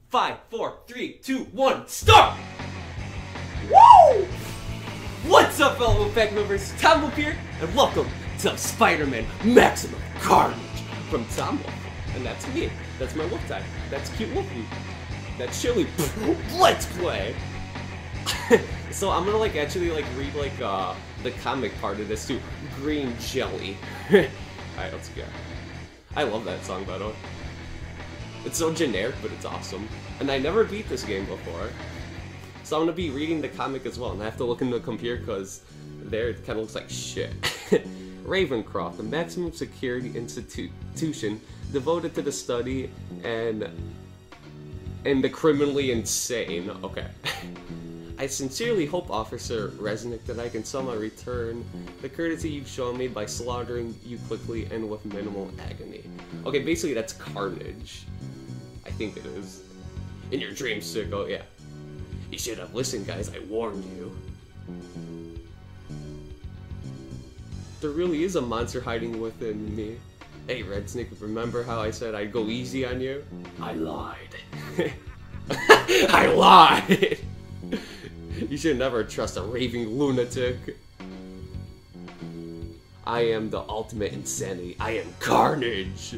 5, 4, 3, 2, 1, start! Woo! What's up, fellow Wolfpack members? Tom Wolf here, and welcome to Spider-Man Maximum Carnage from Tom Wolf. And that's me. That's my wolf type. That's cute Wolfie. That's Chili. Let's play! So I'm gonna actually read the comic part of this too. Green Jelly. Alright, let's go. I love that song, by the way. It's so generic, but it's awesome. And I never beat this game before. So I'm gonna be reading the comic as well, and I have to look into the computer because there it kinda looks like shit. Ravencroft, a maximum security institution devoted to the study and the criminally insane. Okay. I sincerely hope, Officer Resnick, that I can somehow return the courtesy you've shown me by slaughtering you quickly and with minimal agony. Okay, basically that's Carnage. I think it is. In your dreams, sicko, yeah. You should have listened, guys, I warned you. There really is a monster hiding within me. Hey, Red Snake, remember how I said I'd go easy on you? I lied. I lied! You should never trust a raving lunatic. I am the ultimate insanity. I am Carnage!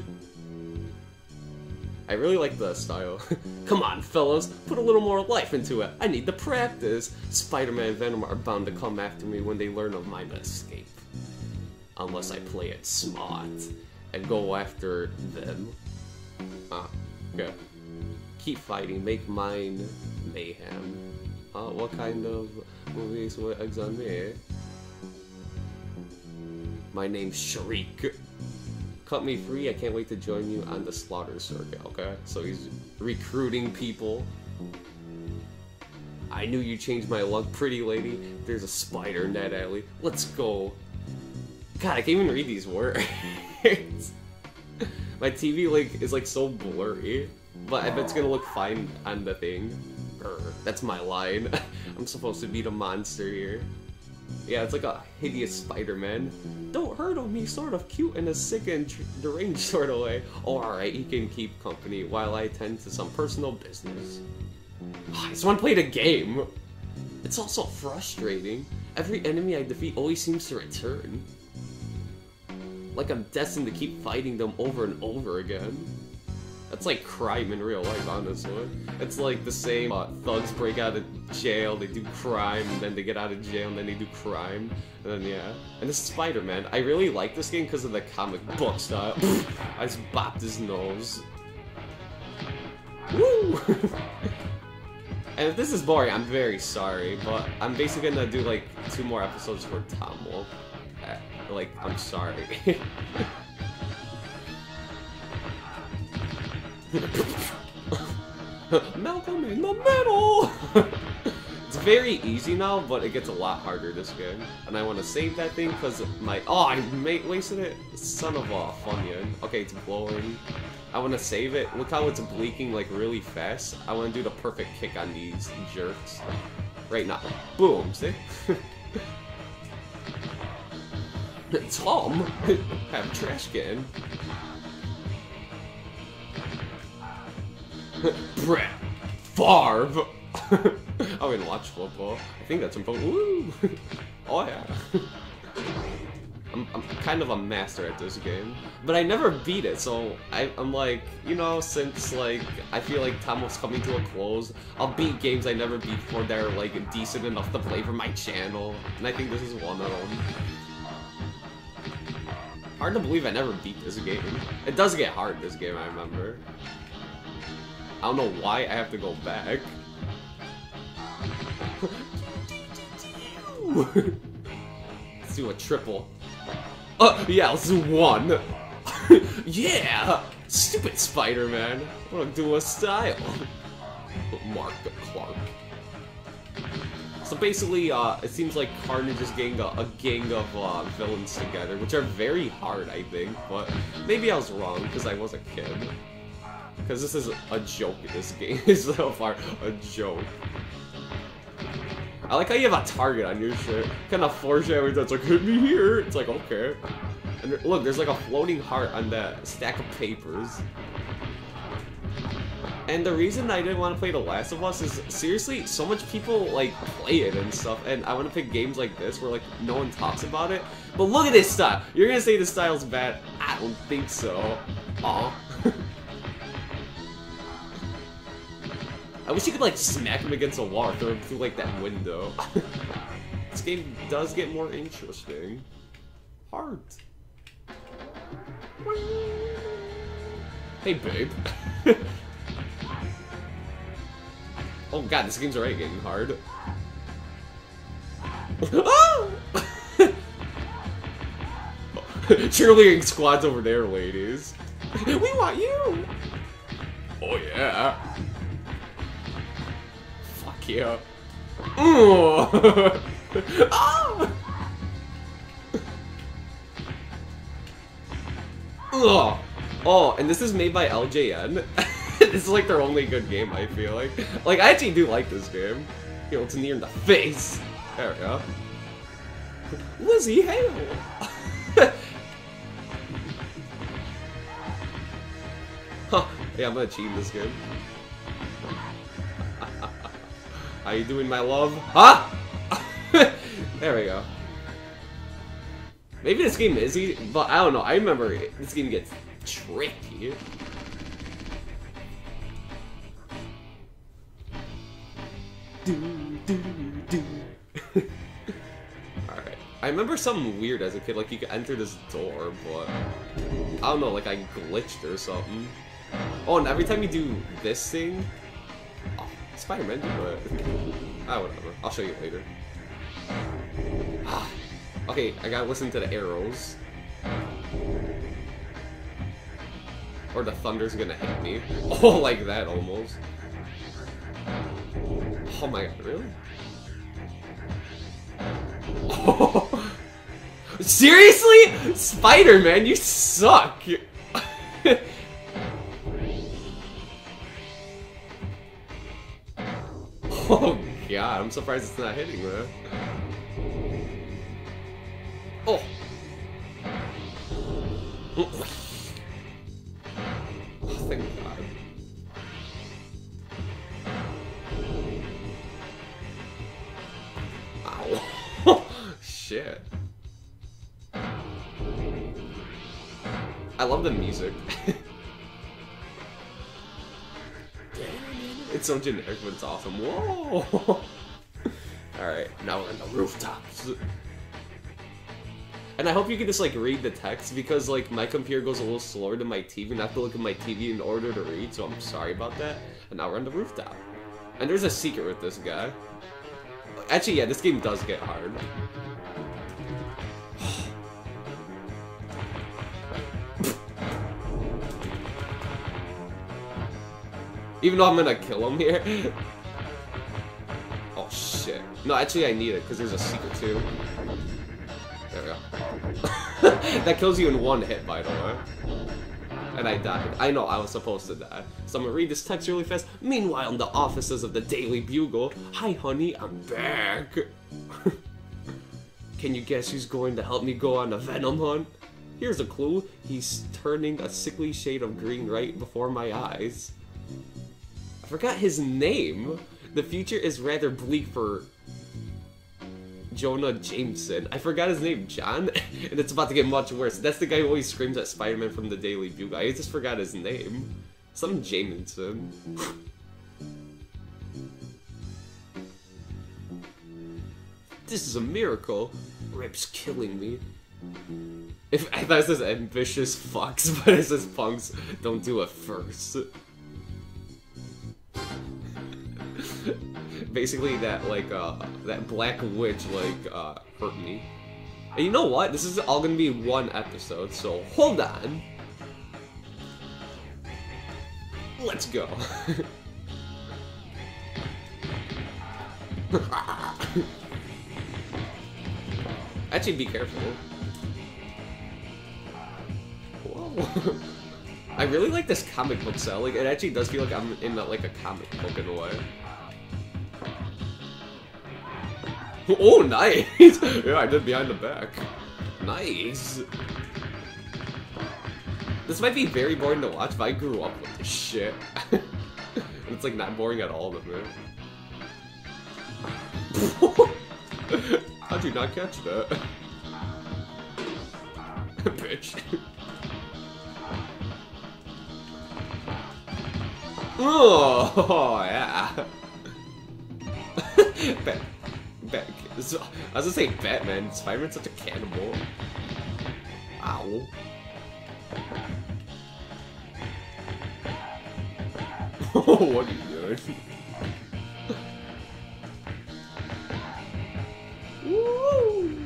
I really like the style. Come on, fellas, put a little more life into it. I need to practice. Spider-Man and Venom are bound to come after me when they learn of my escape. Unless I play it smart and go after them. Okay. Keep fighting, make mine mayhem. What kind of movies were eggs on me? My name's Shriek. Cut me free, I can't wait to join you on the slaughter circuit, okay? So he's recruiting people. I knew you changed my luck, pretty lady. There's a spider in that alley. Let's go. God, I can't even read these words. My TV is so blurry. But I bet it's gonna look fine on the thing. That's my line. I'm supposed to be the monster here. Yeah, it's like a hideous Spider-Man. Don't hurt him, he's sort of cute in a sick and deranged sort of way. Oh, alright, he can keep company while I attend to some personal business. I just want to play the game. It's also frustrating. Every enemy I defeat always seems to return. Like I'm destined to keep fighting them over and over again. That's like crime in real life, honestly. It's like the same thugs break out of jail, they do crime, and then they get out of jail, and then they do crime, and then yeah. And this is Spider-Man. I really like this game because of the comic book style. I just bopped his nose. Woo! And if this is boring, I'm very sorry, but I'm basically gonna do 2 more episodes for Tom Wolf. I'm sorry. Malcolm in the middle! It's very easy now, but it gets a lot harder this game. And I want to save that thing because my... Oh, I wasted it! Son of a funyun. Okay, it's blowing. I want to save it. Look how it's bleaking really fast. I want to do the perfect kick on these jerks. Right now. Boom, see? Tom! Have a trash can. Brett Favre. I wouldn't watch football. I think that's important. Woo! Oh yeah. I'm kind of a master at this game, but I never beat it. So I'm since I feel like Tom was coming to a close, I'll beat games I never beat before that are decent enough to play for my channel, and I think this is one of them. Hard to believe I never beat this game. It does get hard, this game, I remember. I don't know why I have to go back. Let's do a triple. Yeah, let's do 1. Yeah! Stupid Spider-Man. I'm gonna do a style. Mark Clark. So basically, it seems like Carnage is getting a gang of villains together, which are very hard, I think, but maybe I was wrong, because I was a kid. Because this is a joke in this game, so far, a joke. I like how you have a target on your shit. Kind of foreshadowing that's hit me here! It's okay. And look, there's a floating heart on that stack of papers. And the reason I didn't want to play The Last of Us is, seriously, so much people, like, play it and stuff, and I want to pick games like this where, like, no one talks about it. But look at this style! You're gonna say this style's bad? I don't think so. Aw. I wish you could, like, smack him against a wall or throw him through, like, that window. This game does get more interesting. Hard. Hey, babe. Oh god, this game's already getting hard. Cheerleading squad's over there, ladies. We want you! Oh yeah. Fuck yeah. Ah! Ugh. Oh, and this is made by LJN. This is like their only good game, I feel like. Like, I actually do like this game. You know, it's near in the face. There we go. Lizzie Hale! Huh. Yeah, I'm gonna cheat in this game. How you doing, my love? Huh? There we go. Maybe this game is easy, but I don't know. I remember this game gets tricky. Alright. I remember something weird as a kid, like you could enter this door, but I don't know, like I glitched or something. Oh, and every time you do this thing, oh, Spider-Man do it. Ah, whatever. I'll show you later. Okay, I gotta listen to the arrows. Or the thunder's gonna hit me. Oh, like that almost. Oh my god, really? Oh. Seriously? Spider-Man, you suck! Oh god, I'm surprised it's not hitting, man. Oh! Oh, thank god. Ow. Shit. I love the music. It's so generic, but it's awesome. Whoa! Alright, now we're on the rooftops. And I hope you can just, like, read the text, because, like, my computer goes a little slower than my TV, and I have to look at my TV in order to read, so I'm sorry about that. And now we're on the rooftop. And there's a secret with this guy. Actually, yeah, this game does get hard. Even though I'm gonna kill him here. Oh, shit. No, actually, I need it, because there's a secret, too. There we go. That kills you in one hit, by the way. And I died. I know I was supposed to die. So I'm gonna read this text really fast. Meanwhile, in the offices of the Daily Bugle. Hi, honey, I'm back. Can you guess who's going to help me go on a Venom hunt? Here's a clue. He's turning a sickly shade of green right before my eyes. I forgot his name. The future is rather bleak for Jonah Jameson. I forgot his name, John, and it's about to get much worse. That's the guy who always screams at Spider-Man from the Daily Bugle. I just forgot his name. Some Jameson. This is a miracle. Rip's killing me. If I thought it says ambitious fucks, but it says punks, don't do it first. Basically, that, like, that black witch, like, hurt me. And you know what? This is all gonna be one episode, so hold on. Let's go. Actually, be careful. Whoa. I really like this comic book style. Like, it actually does feel like I'm in, like, a comic book in a way. Oh, nice! Yeah, I did behind the back. Nice! This might be very boring to watch, but I grew up with this shit. It's like not boring at all, but man. How'd you not catch that? Bitch. Oh, yeah. I was gonna say Batman. Spider-Man's such a cannibal. Ow. What are you doing? Woo!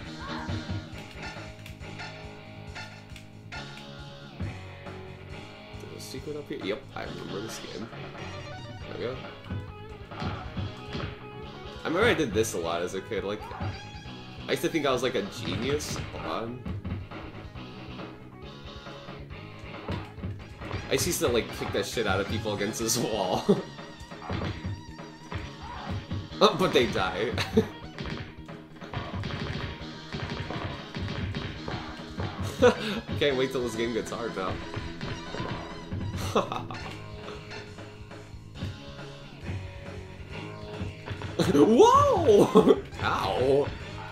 There's a secret up here? Yep, I remember this game. There we go. I remember I did this a lot as a kid. Like, I used to think I was like a genius. Hold on. I used to like kick that shit out of people against this wall. Oh, but they die. Can't wait till this game gets hard now. Whoa! Ow!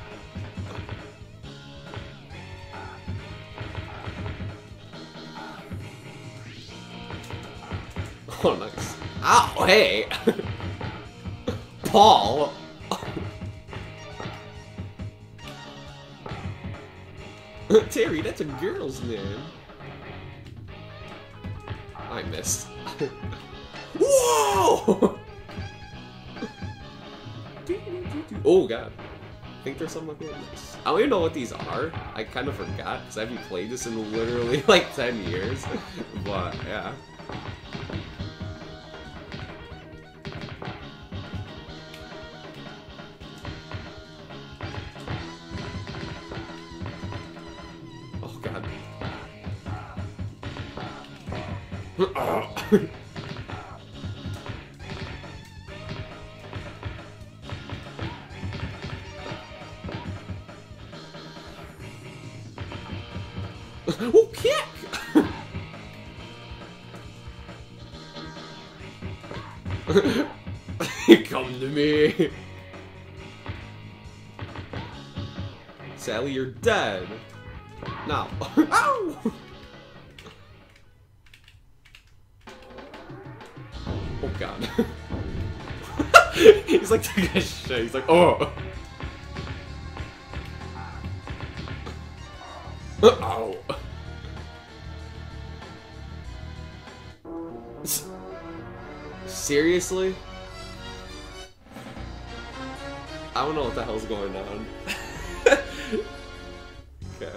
Oh, nice. Ow, hey! Paul! Terry, that's a girl's name. I missed. Whoa! Oh, God. I think there's something like this. I don't even know what these are. I kind of forgot, because I haven't played this in literally like 10 years. But, yeah. Oh, God. Oh, kick! Come to me! Sally, you're dead! Now. Ow! Oh, God. He's like taking a shit. He's like, oh! Ow! Seriously? I don't know what the hell's going on. Okay.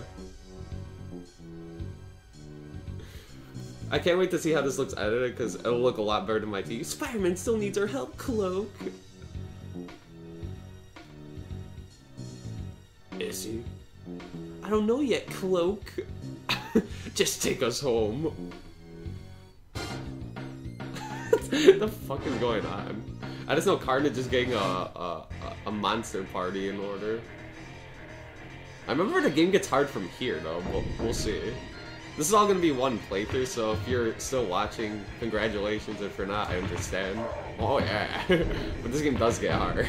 I can't wait to see how this looks edited, because it'll look a lot better than my TV. Spider-Man still needs our help, Cloak. Is he? I don't know yet, Cloak. Just take us home. What the fuck is going on? I just know Carnage is getting a monster party in order. I remember the game gets hard from here, though. We'll see. This is all gonna be one playthrough, so if you're still watching, congratulations. If you're not, I understand. Oh yeah, but this game does get hard.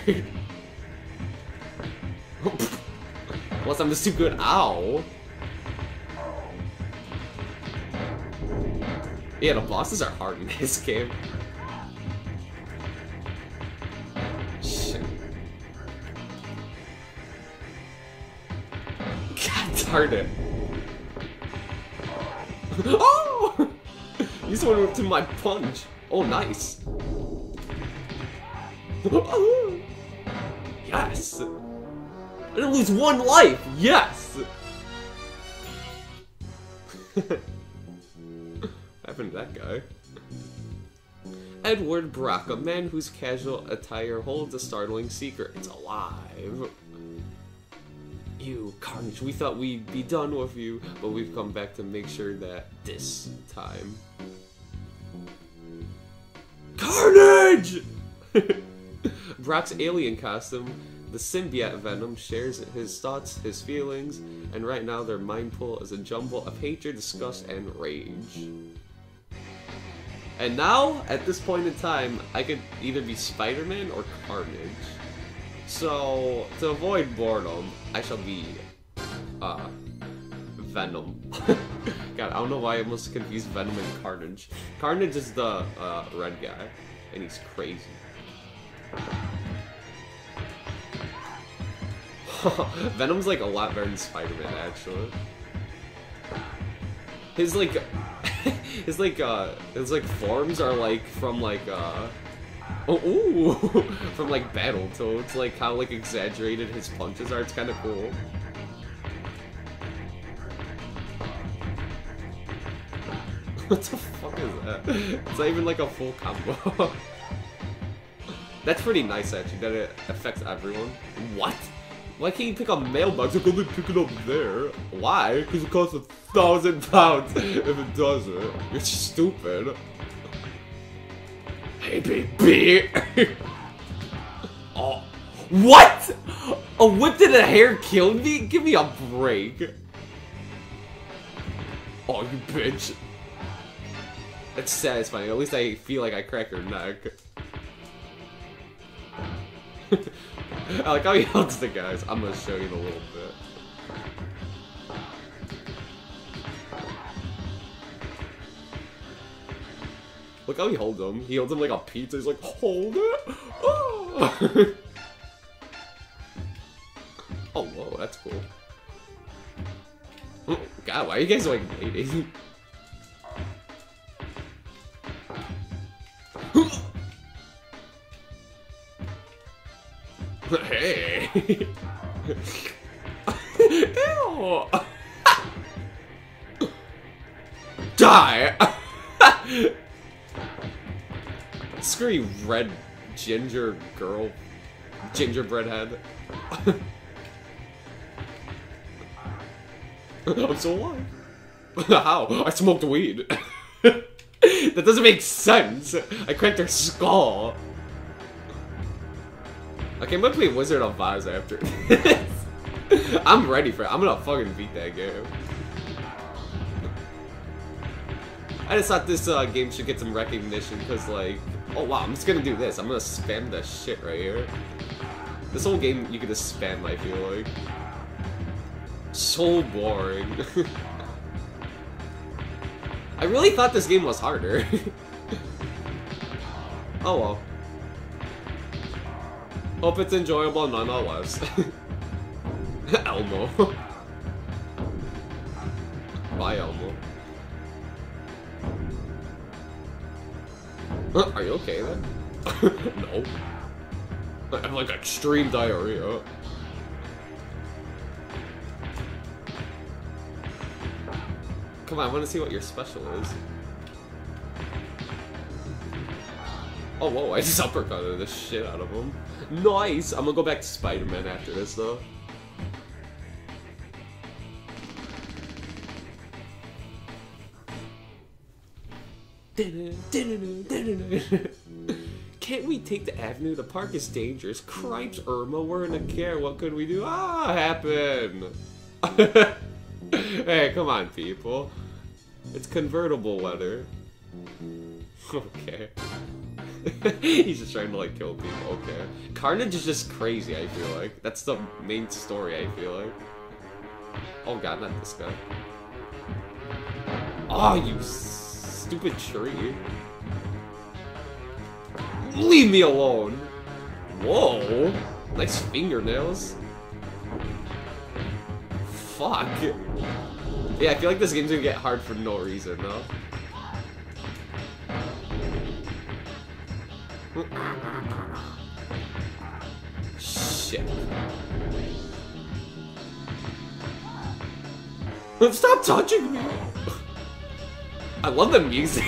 Unless I'm just too good. Ow! Yeah, the bosses are hard in this game. Shit. God darn it. Oh! You just went to my punch. Oh, nice. Yes! I didn't lose one life! Yes! What happened to that guy? Edward Brock, a man whose casual attire holds a startling secret. It's alive. You, Carnage, we thought we'd be done with you, but we've come back to make sure that this time... Carnage! Brock's alien costume, the symbiote Venom, shares his thoughts, his feelings, and right now their mind pool is a jumble of hatred, disgust, and rage. And now, at this point in time, I could either be Spider-Man or Carnage. So, to avoid boredom, I shall be, Venom. God, I don't know why I almost confused Venom and Carnage. Carnage is the, red guy, and he's crazy. Venom's, like, a lot better than Spider-Man, actually. His, like, his forms are, like, from, like, from, like, Battletoads, like, how, like, exaggerated his punches are. It's kind of cool. What the fuck is that? It's not even, like, a full combo. That's pretty nice, actually, that it affects everyone. What? Why can't you pick up mailbox? Like, only pick it up there. Why? Because it costs £1,000 if it doesn't. You're stupid. Hey, baby. Oh, what? A whip to the hair killed me? Give me a break. Oh, you bitch. That's satisfying. At least I feel like I cracked her neck. I like how he hugs the guys. I'm gonna show you in a little bit. Look how he holds him. He holds him like a pizza. He's like, hold it. Oh, oh whoa, that's cool. Oh, God, why are you guys like waiting? Hey! Ew! Die! Screw you, red ginger girl. Gingerbread head. I'm so alive. How? I smoked weed. That doesn't make sense. I cracked her skull. Okay, I'm gonna play Wizard of Oz after this. I'm ready for it. I'm gonna fucking beat that game. I just thought this game should get some recognition because, like, oh wow, I'm just gonna do this. I'm gonna spam that shit right here. This whole game you can just spam, I feel like. So boring. I really thought this game was harder. Oh well. Hope it's enjoyable nonetheless. Elmo. Bye, Elmo. Are you okay then? No. I have like extreme diarrhea. Come on, I want to see what your special is. Oh, whoa, I just uppercutted the shit out of him. Nice! I'm gonna go back to Spider-Man after this, though. Can't we take the avenue? The park is dangerous. Cripes, Irma, we're in a care. What could we do? Ah, happen! Hey, come on, people. It's convertible weather. Okay. He's just trying to, like, kill people. Okay. Carnage is just crazy, I feel like. That's the main story, I feel like. Oh god, not this guy. Oh, you stupid tree. Leave me alone! Whoa! Nice fingernails. Fuck. Yeah, I feel like this game's gonna get hard for no reason, though. Shit. Stop touching me! I love the music!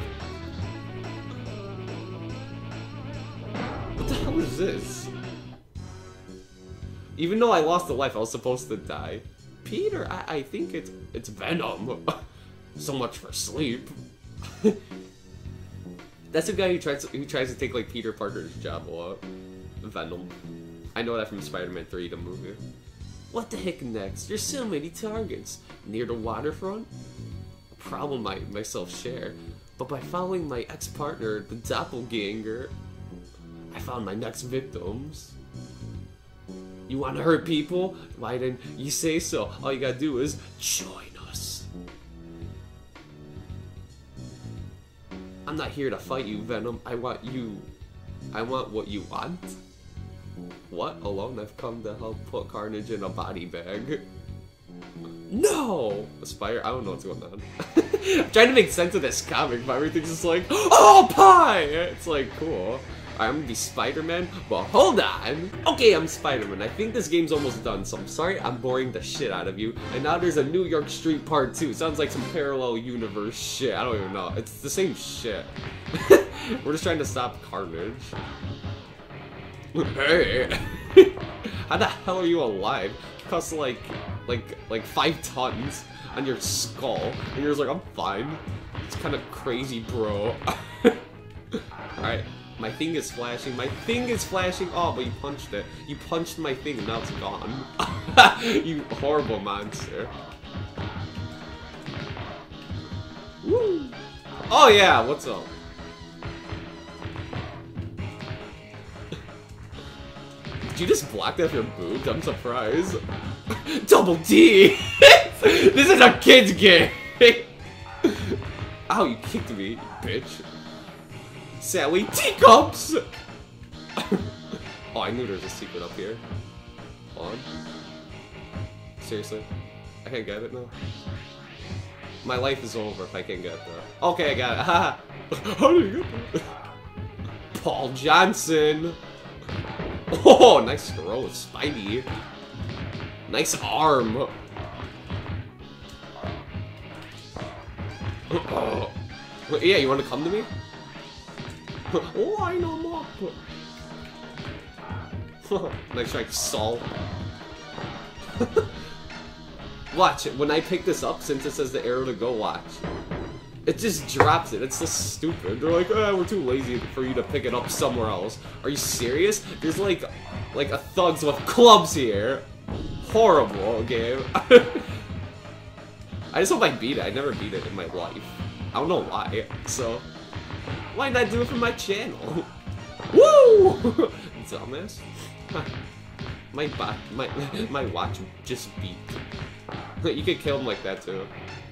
What the hell is this? Even though I lost a life, I was supposed to die. Peter, I think it's Venom. So much for sleep. That's the guy who tries to take like Peter Parker's job a lot. Venom. I know that from Spider-Man 3, the movie. What the heck next? There's so many targets. Near the waterfront? A problem I myself share. But by following my ex-partner, the doppelganger, I found my next victims. You want to hurt people? Why didn't you say so? All you gotta do is join us. I'm not here to fight you, Venom. I want what you want. What? Alone I've come to help put Carnage in a body bag. No! Aspire? I don't know what's going on. I'm trying to make sense of this comic, but everything's just like, oh, pie! It's like, cool. I'm gonna be Spider-Man, but hold on! Okay, I'm Spider-Man. I think this game's almost done, so I'm sorry I'm boring the shit out of you. And now there's a New York Street Part 2. Sounds like some parallel universe shit. I don't even know. It's the same shit. We're just trying to stop Carnage. Hey! How the hell are you alive? It costs like 5 tons on your skull, and you're just like, I'm fine. It's kind of crazy, bro. Alright, my thing is flashing. My thing is flashing. Oh, but you punched it. You punched my thing, and now it's gone. You horrible monster. Woo! Oh yeah, what's up? Did you just block that with your boobs? I'm surprised. Double D! This is a kid's game! Ow, you kicked me, you bitch. Sally teacups! Oh, I knew there was a secret up here. Hold on. Seriously? I can't get it now? My life is over if I can't get that. Okay, I got it. Haha! How do you get that? Paul Johnson! Oh, nice throw, Spidey. Nice arm. Oh. Yeah, you want to come to me? Line them up. Nice try, Saul. Watch it. When I pick this up, since it says the arrow to go, watch. It just drops it. It's so stupid. They're like, oh, we're too lazy for you to pick it up somewhere else. Are you serious? There's like a thugs with clubs here. Horrible game. I just hope I beat it. I never beat it in my life. I don't know why. So why not do it for my channel? Woo! Dumbass. My watch just beat. You could kill him like that too.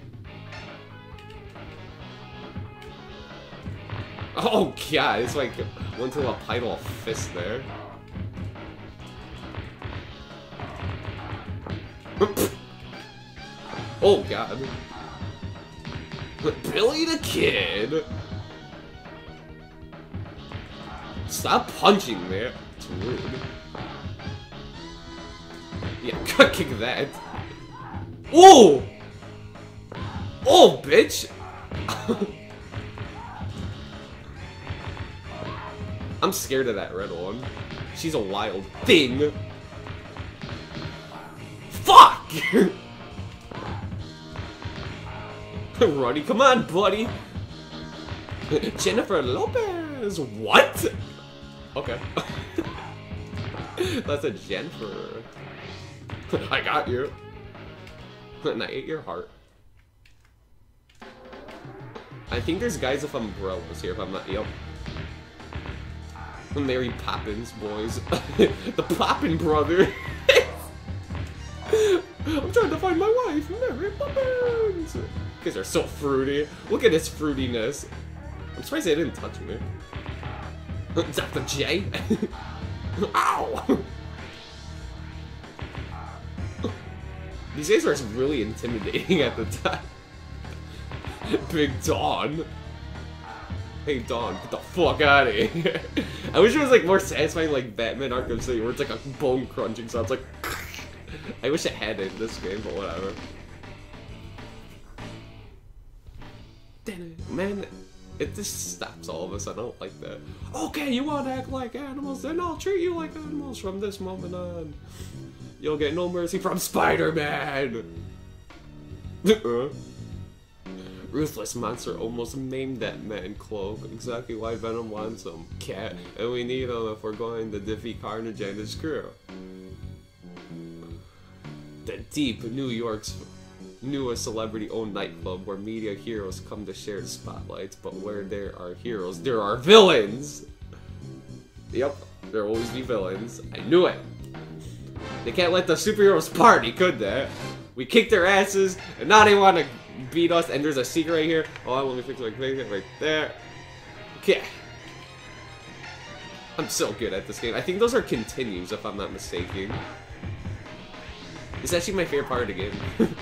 Oh god, it's like went to a pile of fists there. Oh god. Billy the Kid! Stop punching me. It's rude. Yeah, kick that. Oh! Oh, bitch! I'm scared of that red one. She's a wild thing. Fuck! Roddy, come on, buddy. Jennifer Lopez. What? Okay. That's a Jennifer. I got you. And I ate your heart. I think there's guys with umbrellas here if I'm not. Yep. Mary Poppins, boys. The Poppin' brother. I'm trying to find my wife, Mary Poppins. You guys are so fruity. Look at this fruitiness. I'm surprised they didn't touch me. Dr. J. Ow! These guys are really intimidating at the time. Big Dawn. Hey Dawn, get the fuck out of here. I wish it was like more satisfying like Batman Arkham City where it's like a bone crunching sound. It's like I wish it had it in this game, but whatever. Man, it just stops all of us. I don't like that. Okay, you want to act like animals, then I'll treat you like animals from this moment on. You'll get no mercy from Spider-Man! Ruthless monster almost maimed that man, Cloak. Exactly why Venom wants him, Cat. And we need him if we're going to defeat Carnage and his crew. The deep New York's knew a celebrity-owned nightclub where media heroes come to share the spotlights, but where there are heroes, there are villains! Yep, there'll always be villains. I knew it! They can't let the superheroes party, could they? We kicked their asses, and now they want to beat us, and there's a secret right here. Oh, let me fix my thing right there. Okay. I'm so good at this game. I think those are continues, if I'm not mistaken. It's actually my favorite part of the game.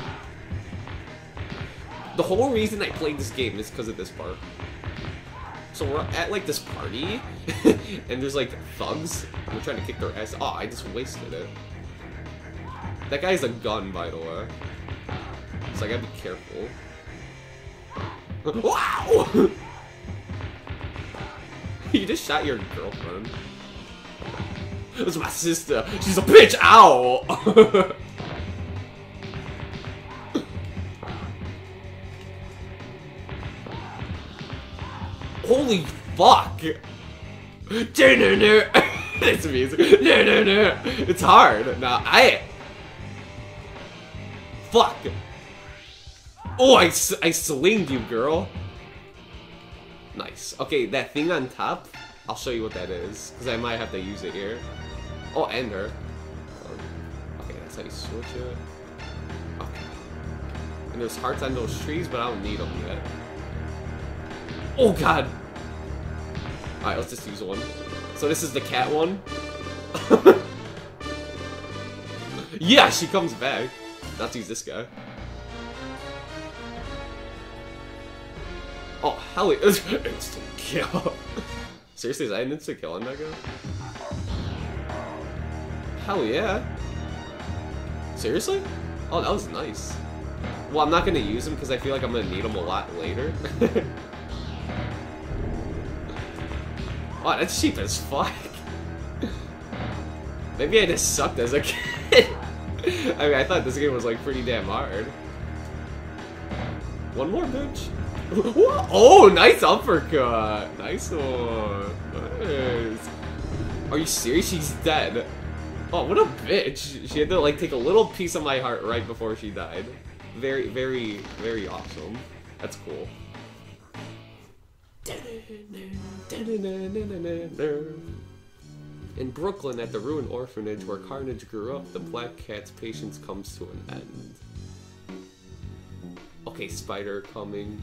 The whole reason I played this game is because of this part. So we're at like this party, and there's like thugs, and we're trying to kick their ass. Oh, I just wasted it. That guy's a gun, by the way. So I gotta be careful. Wow! You just shot your girlfriend. It's my sister. She's a bitch. Ow! Holy fuck! It's music. It's hard. Now fuck. Oh, I slinged you, girl. Nice. Okay, that thing on top, I'll show you what that is, because I might have to use it here. Oh, and her. Okay, that's how you switch it. Okay. And there's hearts on those trees, but I don't need them yet. Oh, God. Alright, let's just use one. So this is the cat one. Yeah, she comes back. Let's use this guy. Oh, hell yeah. Instant kill. Seriously, is that an instant kill on that guy? Hell yeah. Seriously? Oh, that was nice. Well, I'm not gonna use him because I feel like I'm gonna need him a lot later. Oh, that's cheap as fuck. Maybe I just sucked as a kid. I mean, I thought this game was like pretty damn hard. One more, bitch. Oh, nice uppercut. Nice one. Nice. Are you serious? She's dead. Oh, what a bitch. She had to like take a little piece of my heart right before she died. Very, very, very awesome. That's cool. In Brooklyn, at the ruined orphanage where Carnage grew up, the Black Cat's patience comes to an end. Okay, Spider, coming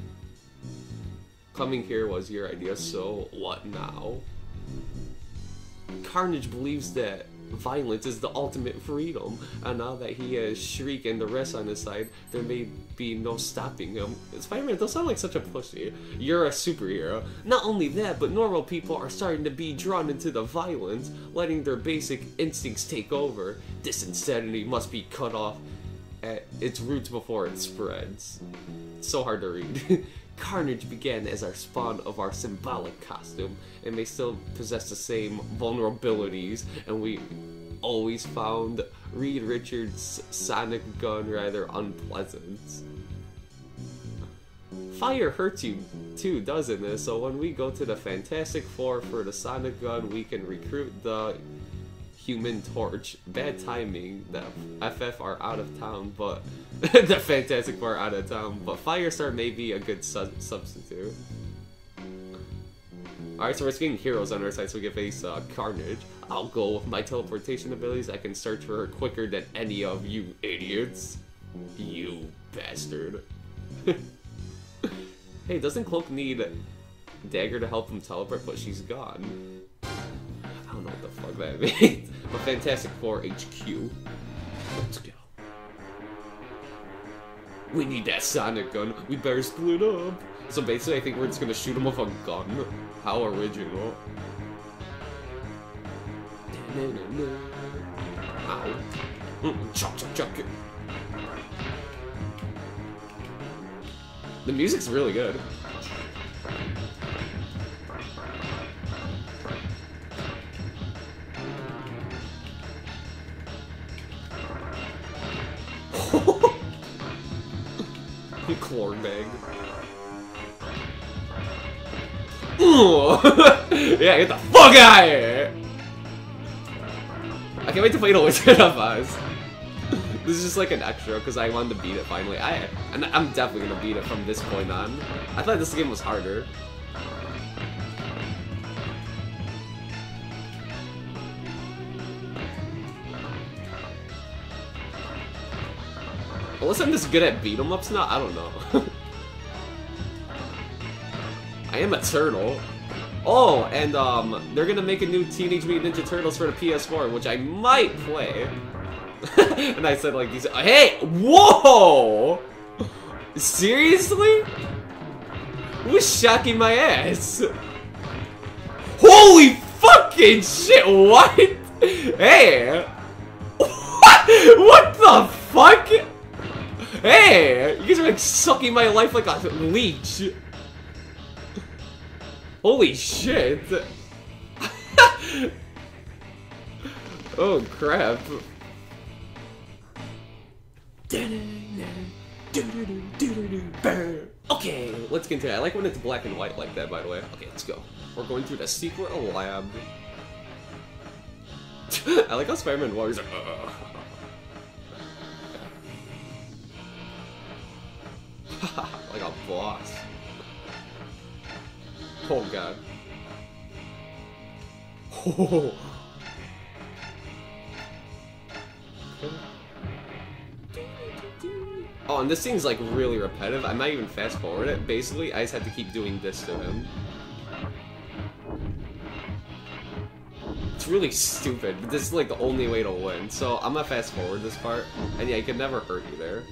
here was your idea, so what now? Carnage believes that violence is the ultimate freedom, and now that he has Shriek and the rest on his side, there may be no stopping him. Spider-Man, don't sound like such a pussy. You're a superhero. Not only that, but normal people are starting to be drawn into the violence, letting their basic instincts take over. This insanity must be cut off at its roots before it spreads. It's so hard to read. Carnage began as our spawn of our symbolic costume, and may still possess the same vulnerabilities, and we always found Reed Richards' sonic gun rather unpleasant. Fire hurts you too, doesn't it? So when we go to the Fantastic Four for the sonic gun, we can recruit the Human Torch. Bad timing. The FF are out of town, but the Fantastic Four are out of town. But Firestar may be a good substitute. Alright, so we're getting heroes on our side, so we can face Carnage. I'll go with my teleportation abilities. I can search for her quicker than any of you idiots. You bastard. Hey, doesn't Cloak need Dagger to help him teleport? But she's gone. I don't know what the fuck that means. But Fantastic Four HQ. Let's go. We need that sonic gun. We better split up. So basically, I think we're just gonna shoot him with a gun. How original. Ow. Chuck, chuck, chuck. The music's really good. Clorn bag. Yeah, get the fuck out of here! I can't wait to play the Wizard of Oz. This is just like an extra because I wanted to beat it finally. I'm definitely gonna beat it from this point on. I thought this game was harder. Unless I'm just good at beat 'em ups now, I don't know. I am a turtle. Oh, and they're gonna make a new Teenage Mutant Ninja Turtles for the PS4, which I might play. And I said like these. Hey, whoa! Seriously? Who's shocking my ass? Holy fucking shit! What? Hey! What the fuck? Hey! You guys are like sucking my life like a leech. Holy shit! Oh crap! Okay, let's continue. I like when it's black and white like that, by the way. Okay, let's go. We're going through the secret lab. I like how Spider-Man walks like, like a boss. Oh god. Oh. Oh, and this thing's like really repetitive. I might even fast forward it. Basically, I just have to keep doing this to him. It's really stupid, but this is like the only way to win. So I'm gonna fast forward this part. And yeah, he could never hurt you there.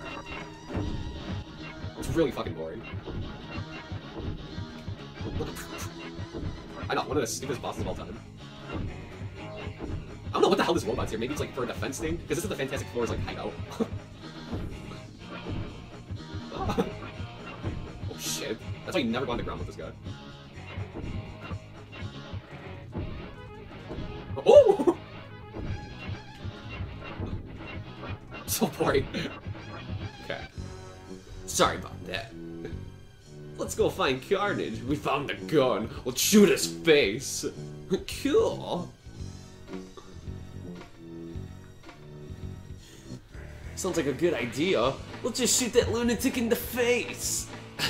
It's really fucking boring. I know, one of the stupidest bosses of all time. I don't know what the hell this robot's here. Maybe it's like for a defense thing? Because this is the Fantastic Four's like hideout. Oh shit. That's why you never go on the ground with this guy. Oh! So boring. Okay. Sorry about that. Let's go find Carnage. We found the gun. Let's shoot his face. Cool. Sounds like a good idea. Let's just shoot that lunatic in the face.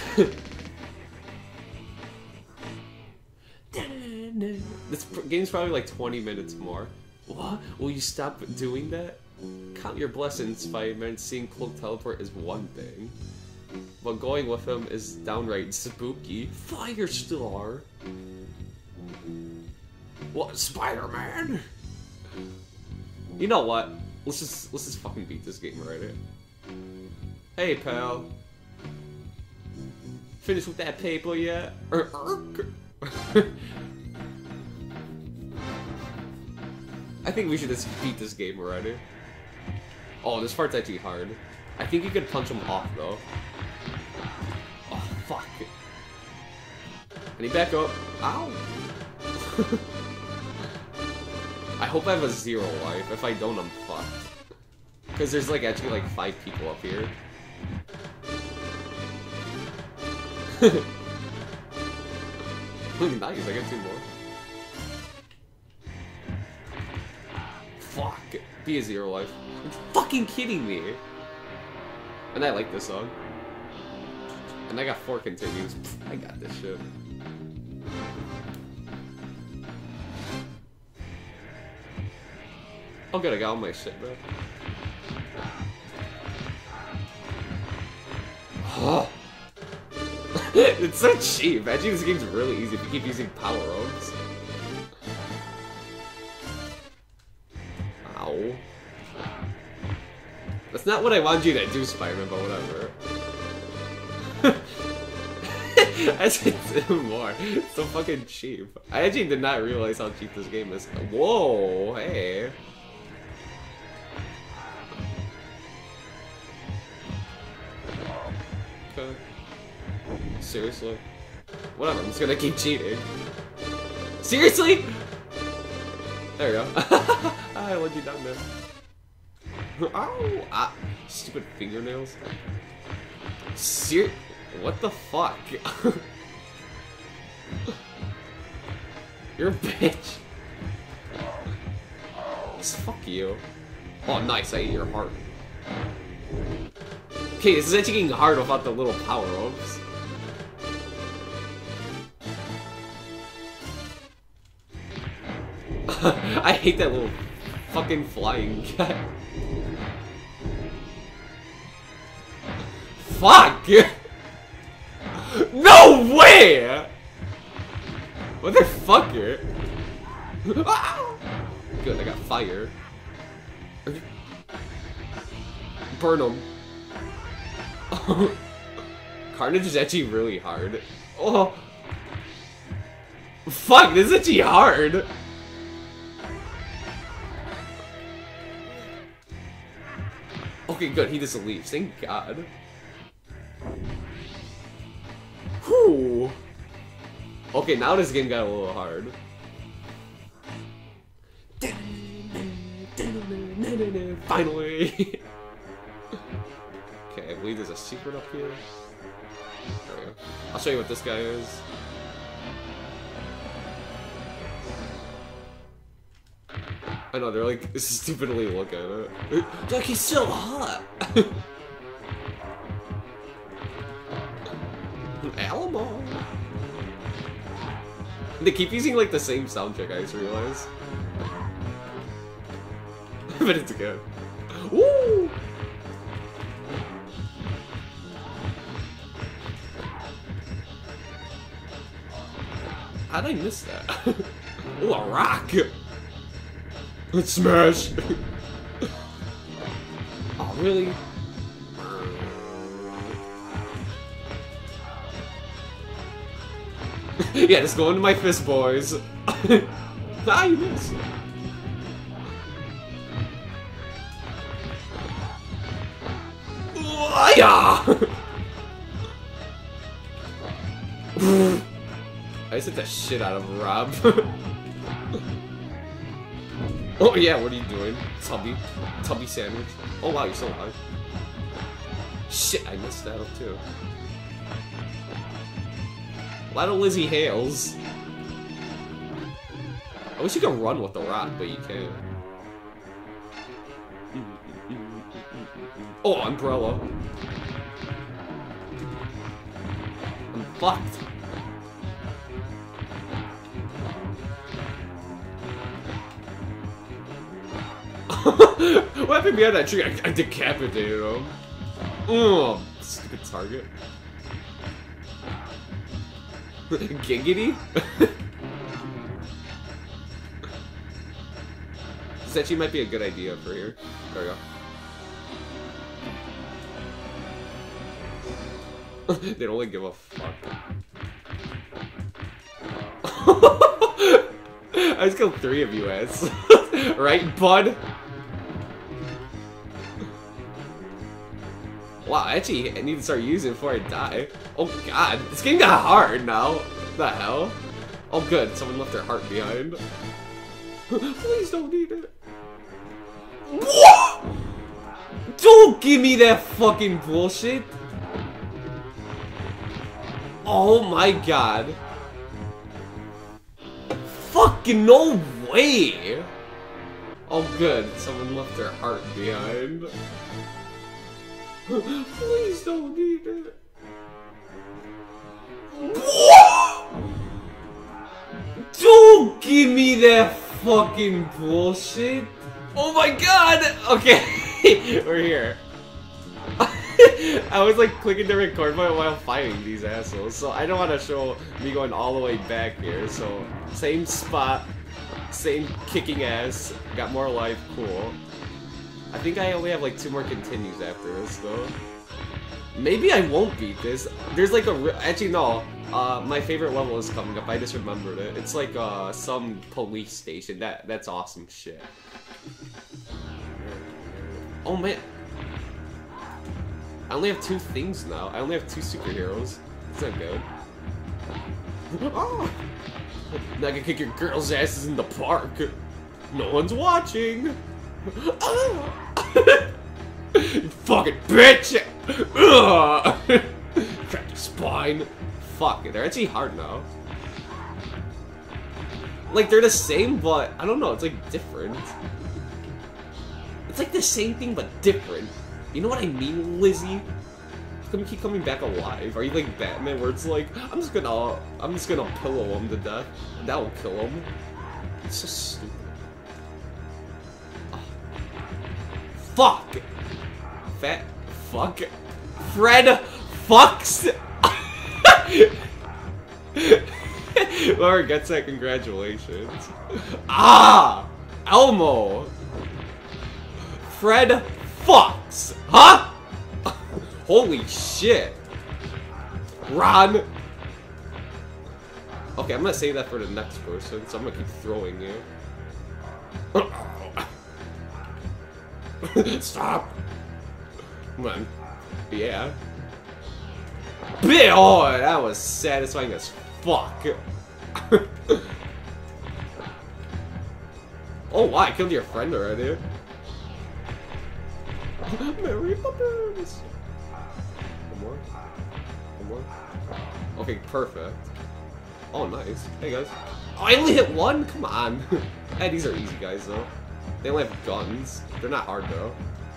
This game's probably like 20 minutes more. What? Will you stop doing that? Count your blessings, Spider-Man. Seeing Cloak teleport is one thing, but going with him is downright spooky. Firestar. What, Spider-Man? You know what? Let's just fucking beat this game right here. Hey, pal. Finished with that paper yet? I think we should just beat this game already. Oh, this part's actually hard. I think you could punch him off, though. Oh, fuck. Can he back up? Ow! I hope I have a 0 life. If I don't, I'm fucked. Because there's, like, actually, like, 5 people up here. Nice, I got 2 more. Fuck. Be a 0 life. You're fucking kidding me. And I like this song. And I got 4 continues. I got this shit. Oh good, I got all my shit back. It's so cheap. Actually, this game's really easy if you keep using power-ups. Ow. That's not what I wanted you to do, Spider-Man, but whatever. I should do more. It's so fucking cheap. I actually did not realize how cheap this game is. Whoa, hey. Okay. Seriously? Whatever, I'm just gonna keep cheating. Seriously? There we go. I let you down there. Ow! Ah, stupid fingernails. What the fuck? You're a bitch. Fuck you. Oh, nice, I ate your heart. Okay, this is actually getting hard without the little power-ups. I hate that little fucking flying guy. Fuck! No way! Motherfucker! Good, I got fire. Burn him. Carnage is actually really hard. Oh! Fuck, this is actually hard! Okay, good, he just leaves, thank God. Whew. Okay, now this game got a little hard. Finally! Okay, I believe there's a secret up here. There we go. I'll show you what this guy is. I know, they're like stupidly look at it. Like, he's so hot! Alamo! They keep using like the same soundtrack, I just realized. But it's good. Woo! How'd I miss that? Ooh, a rock! Let's smash! Oh, really? Yeah, just go into my fist, boys. Ah, you missed. Yeah. I just hit the shit out of Rob. Oh yeah, what are you doing? Tubby sandwich. Oh wow, you're so high. Shit, I missed that up too. A lot of Lizzie Hales. I wish you could run with the rock, but you can't. Oh, umbrella. I'm fucked. What happened behind that tree? I decapitated him. Oh, stupid target. Giggity? This actually might be a good idea for here. There we go. They don't like give a fuck. I just killed 3 of you ass. Right, bud? Wow, actually, I need to start using it before I die. Oh god, this game got hard now. What the hell? Oh good, someone left their heart behind. Please don't need it. What? Don't give me that fucking bullshit. Oh my god. Fucking no way. Oh good, someone left their heart behind. Please don't need it. What? Don't give me that fucking bullshit. Oh my god. Okay, we're here. I was like clicking the record button while fighting these assholes, so I don't want to show me going all the way back here. So same spot, same kicking ass, got more life, cool. I think I only have like 2 more continues after this though. Maybe I won't beat this. There's like actually no, my favorite level is coming up, I just remembered it. It's like some police station, that's awesome shit. Oh man. I only have 2 things now. I only have 2 superheroes. Is that good? Oh! Now I can kick your girls' asses in the park. No one's watching. You fucking bitch! Crack your spine. Fuck, they're actually hard now. Like, they're the same, but I don't know, it's like different. It's like the same thing, but different. You know what I mean, Lizzie? come you keep coming back alive? Are you like Batman, where it's like, I'm just gonna pillow him to death, and that will kill him? It's so stupid. Oh. Fuck! Fat fuck. Fred fucks! Whoever gets that, congratulations. Ah! Elmo! Fred fucks! Huh? Holy shit! Ron! Okay, I'm gonna save that for the next person, so I'm gonna keep throwing you. Stop! Come on. Yeah. Oh, that was satisfying as fuck. Oh, wow, I killed your friend already. Mary Poppins! One more. One more. Okay, perfect. Oh, nice. Hey, guys. Oh, I only hit one? Come on. Hey, these are easy guys, though. They only have guns. They're not hard, though.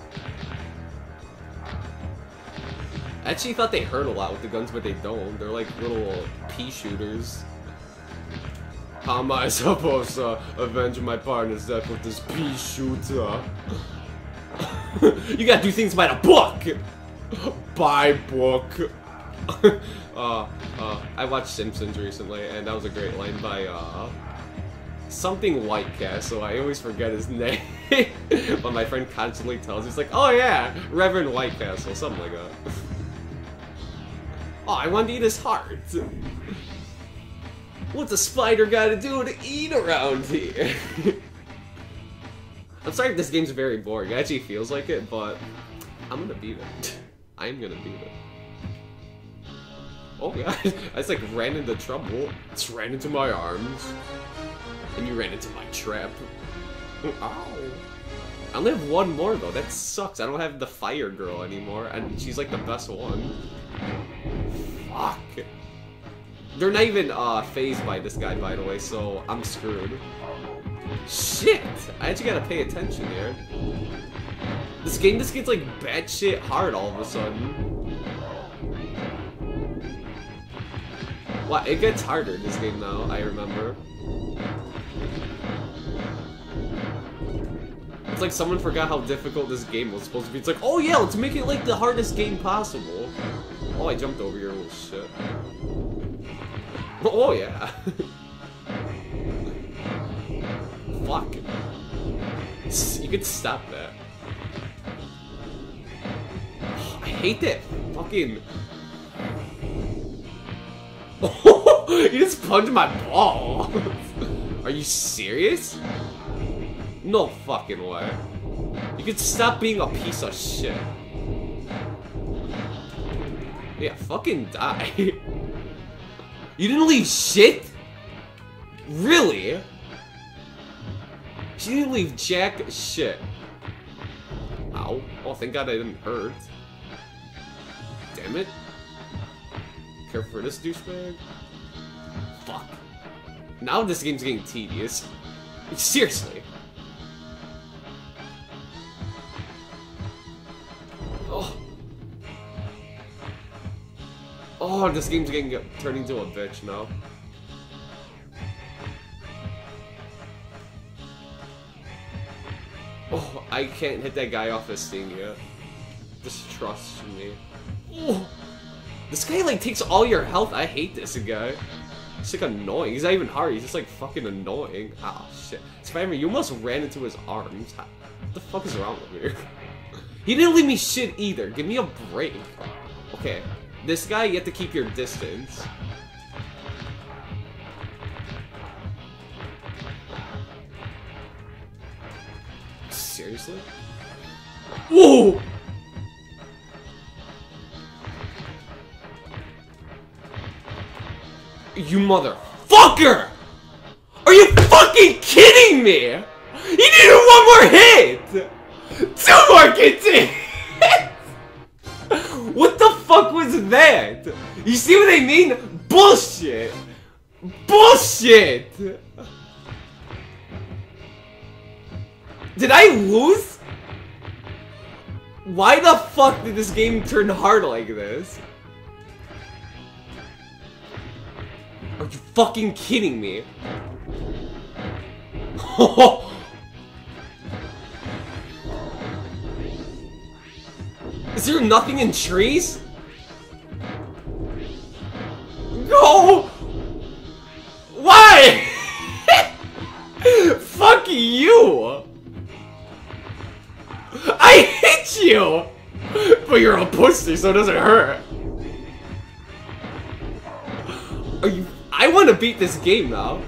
I actually thought they hurt a lot with the guns, but they don't. They're like little pea shooters. How am I supposed to avenge my partner's death with this pea shooter? You gotta do things by the book! By book. I watched Simpsons recently, and that was a great line by, something White Castle. I always forget his name. But my friend constantly tells me, he's like, oh yeah, Reverend White Castle, something like that. Oh, I wanted to eat his heart. What's a spider gotta do to eat around here? I'm sorry if this game's very boring. It actually feels like it, but I'm gonna beat it. I'm gonna beat it. Oh god, I just like ran into trouble. Just ran into my arms. And you ran into my trap. Ow. I only have one more though, that sucks. I don't have the fire girl anymore, and she's like the best one. Fuck. They're not even phased by this guy, by the way, so I'm screwed. Shit! I actually gotta pay attention here. This game just gets like batshit hard all of a sudden. Wow, it gets harder in this game now, I remember. It's like someone forgot how difficult this game was supposed to be. It's like, oh yeah, let's make it like the hardest game possible. Oh, I jumped over your little shit. Oh yeah. Fuck. You could stop that. Oh, I hate that fucking... Oh, you just punched my ball. Are you serious? No fucking way. You could stop being a piece of shit. Yeah, fucking die. You didn't leave shit? Really? She didn't leave jack shit. Ow. Oh, thank god I didn't hurt. Damn it. Care for this douchebag? Fuck. Now this game's getting tedious. Seriously. Oh. Oh, this game's turning into a bitch now. Oh, I can't hit that guy off his thing yet. Just trust me. Oh. This guy like takes all your health. I hate this guy. He's like annoying. He's not even hard. He's just like fucking annoying. Oh shit. Spider-Man, you almost ran into his arms. What the fuck is wrong with you? He didn't leave me shit either. Give me a break. Okay. This guy, you have to keep your distance. Seriously? Whoa! You motherfucker! Are you fucking kidding me? You needed one more hit! 2 more hits! What the fuck was that? You see what I mean? Bullshit! Bullshit! Did I lose? Why the fuck did this game turn hard like this? Are you fucking kidding me? Is there nothing in trees? No! Why? Fuck you! I hit you! But you're a pussy, so it doesn't hurt. Are you... I want to beat this game now.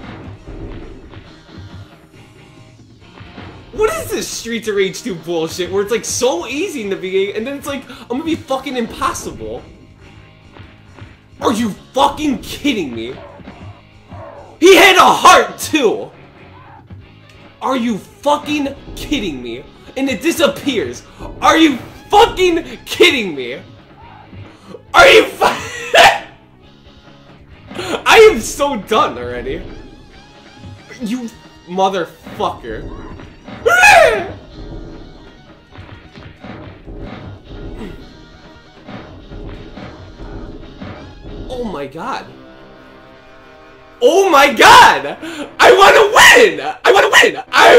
What is this Streets of Rage 2 bullshit where it's like so easy in the beginning and then it's like, I'm gonna be fucking impossible? Are you fucking kidding me? He had a heart too! Are you fucking kidding me? And it disappears. Are you fucking kidding me? Are you I am so done already. You motherfucker. Oh my god. Oh my god! I wanna win! I wanna win! I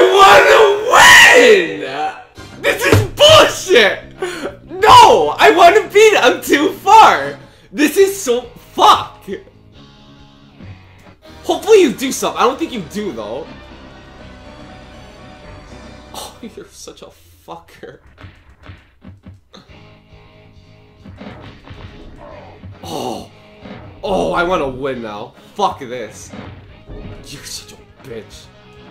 wanna win! This is bullshit! No! I wanna beat it! I'm too far! This is so... Fuck! Hopefully you do something. I don't think you do, though. Oh, you're such a fucker. Oh. Oh, I want to win now. Fuck this. You're such a bitch.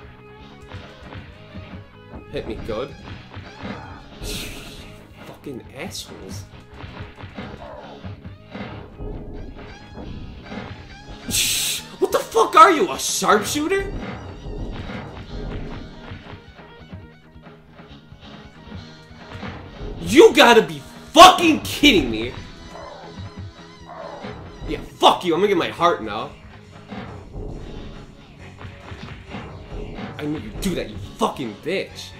Hit me good. Fucking assholes. What the fuck are you, a sharpshooter? You gotta be fucking kidding me. Yeah, fuck you, I'm gonna get my heart now. I knew you'd do that, you fucking bitch.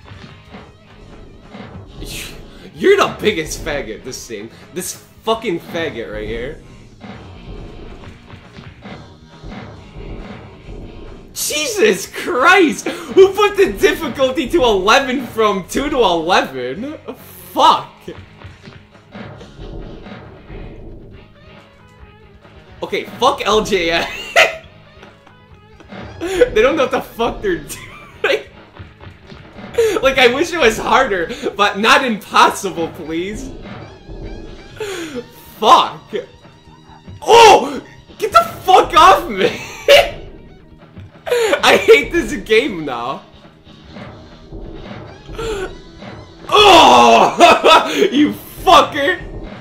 You're the biggest faggot, this thing. This fucking faggot right here. Jesus Christ! Who put the difficulty to 11 from 2 to 11? Fuck! Okay, fuck LJS. They don't know what the fuck they're doing. Like, I wish it was harder, but not impossible, please. Fuck! Oh! Get the fuck off me! I hate this game now. Oh! You fucker!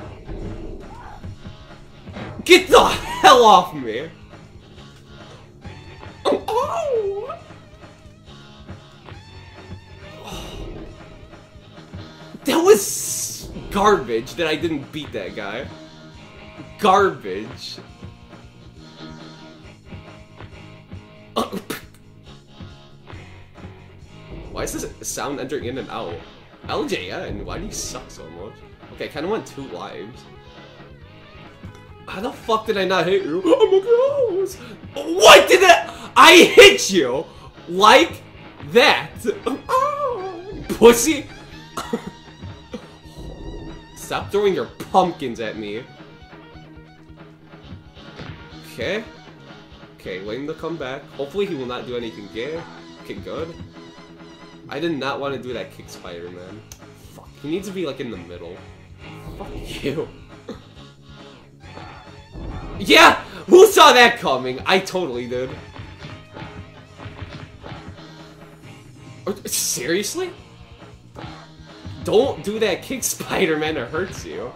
Get the hell off me! Oh! That was garbage that I didn't beat that guy. Garbage. Why is this sound entering in and out? LJN, why do you suck so much? Okay, I kinda want 2 lives. How the fuck did I not hit you? I'm a gross! What did that? I hit you! Like that! Oh, pussy! Stop throwing your pumpkins at me. Okay. Okay, wait him to come back. Hopefully he will not do anything gay. Okay, good. I did not want to do that kick Spider-Man. Fuck, he needs to be like in the middle. Fuck you. Yeah! Who saw that coming? I totally did. Seriously? Don't do that kick Spider-Man, it hurts you.